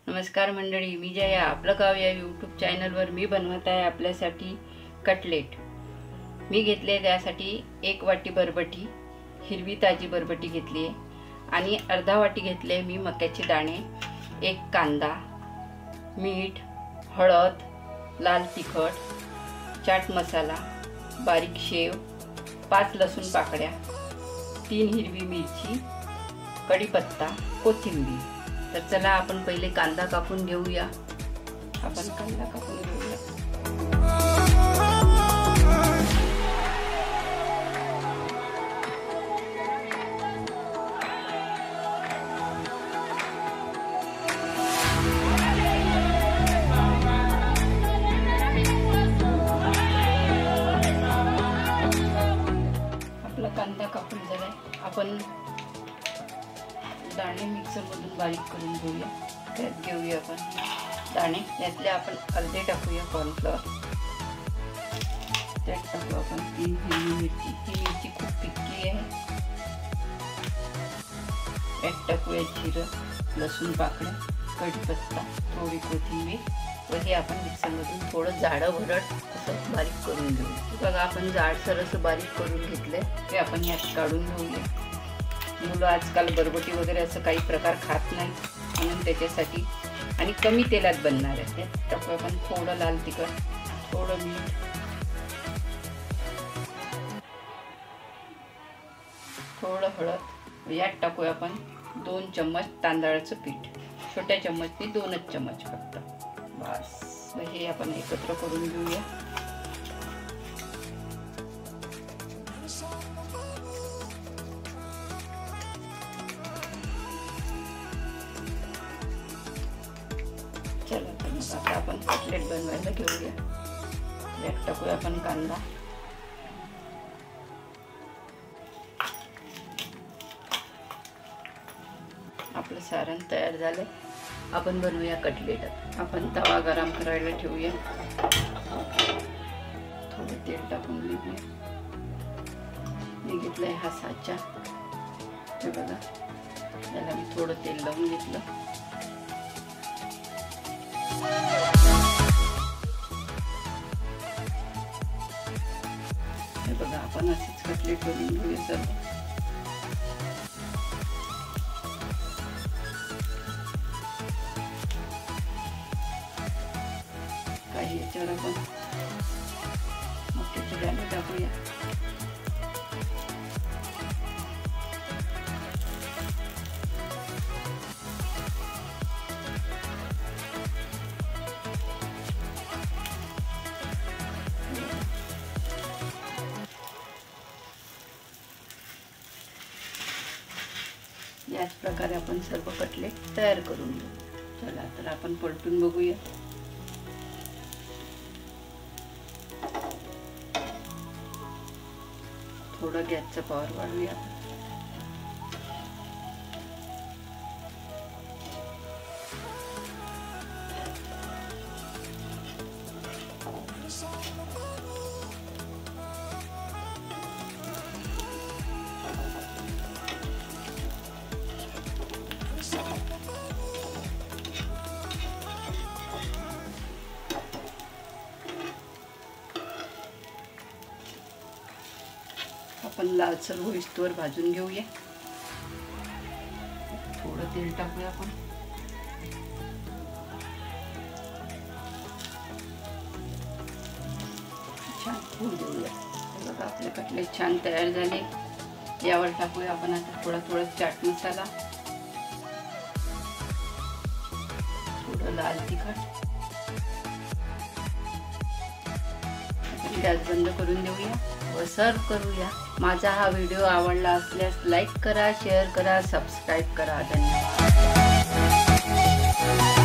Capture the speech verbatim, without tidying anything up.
नमस्कार मंडळी, मी जया. आपलं गाव या यूट्यूब चॅनलवर मी बनवत आहे आपल्यासाठी कटलेट. मी घेतले त्यासाठी एक वाटी बरबटी, हिरवी ताजी बरबटी घेतली आहे आणि अर्धा वाटी घेतले मी मक्याचे दाणे, एक कांदा, मीठ, हळद, लाल तिखट, चाट मसाला, बारीक शेव, पाच लसूण पाकळ्या, तीन हिरवी मिरची, कढीपत्ता, कोथिंबीर. तर चला आपण पहिले कांदा कापून घेऊया. आपण कांदा कापून घेऊया. आपला कांदा कापून झालाय. आपण दाणे मिक्सर मधून बारीक करून घेऊया. त्यात घेऊया आपण दाणे. यातले आपण अर्धे टाकूया कॉर्नफ्लॉवर. त्यात टाकू आपण तीन हिरवी मिरची. ही मिरची खूप फिक्की आहे. यात टाकूया जिरं, लसूण पाकळ्या, कढीपत्ता, थोडी कोथिंबीर व हे आपण मिक्सर मधून थोडं जाडं भरड असं बारीक करून घेऊ. बघा आपण जाडसर असं बारीक करून घेतलंय. ते आपण यात काढून घेऊया. मुलं आजकाल बरबटी वगैरे असं काही प्रकार खात नाही, म्हणून त्याच्यासाठी आणि कमी तेलात बनणार आहे. त्यात टाकू आपण थोडं लाल तिखट, थोडं मीठ, थोडं हळद. यात टाकूया आपण दोन चम्मच तांदळाचं पीठ. छोट्या चम्मचने दोनच चम्मच फक्त. बस हे आपण एकत्र करून घेऊया. चला तर मग आता आपण कटलेट बनवायला घेऊया. यात टाकूया आपण कांदा, आपलं सारण तयार झालं. आपण बनवूया कटलेट. आपण तवा गरम करायला ठेवूया. थोडं तेल टाकून घेऊया. मी घेतलंय हा साचा. हे बघा, याला मी थोडं तेल लावून घेतलं. हे बघा, आपण असेच कटलेट करून घेऊया सर्व. काही याच्यावर आपण मक्याचे दाणे टाकूया. याच प्रकारे आपण सर्व कटलेट तयार करून घेऊ. चला तर आपण पलटून बघूया. थोडं गॅसचा पॉवर वाढवूया. आपण लालसर होईस्तोवर भाजून घेऊया. थोडं तेल टाकूया आपण. छान होऊ देऊया. बघा आपले कटलेट छान तयार झाले. यावर टाकूया आपण आता थोडा थोडा चाट मसाला, थोडं लाल तिखट. गॅस बंद करून देऊया व सर्व करूया. माझा हा व्हिडिओ आवडला असल्यास लाईक करा, शेअर करा, सबस्क्राईब करा. धन्यवाद.